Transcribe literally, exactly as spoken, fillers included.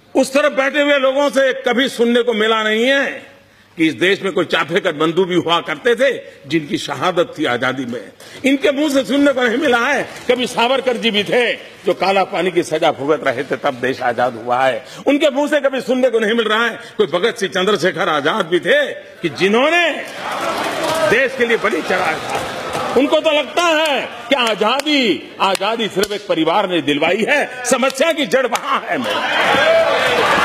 उस तरफ बैठे हुए लोगों से कभी सुनने को मिला नहीं है कि इस देश में कोई चाफेकर बंधु भी हुआ करते थे जिनकी शहादत थी आजादी में। इनके मुंह से सुनने को नहीं मिला है कभी सावरकर जी भी थे जो काला पानी की सजा भुगत रहे थे, तब देश आजाद हुआ है। उनके मुंह से कभी सुनने को नहीं मिल रहा है कोई भगत सिंह चंद्रशेखर आजाद भी थे कि जिन्होंने देश के लिए बलि चढ़ाया था। उनको तो लगता है कि आजादी आजादी सिर्फ एक परिवार ने दिलवाई है, समस्या की जड़ वहां है। मैं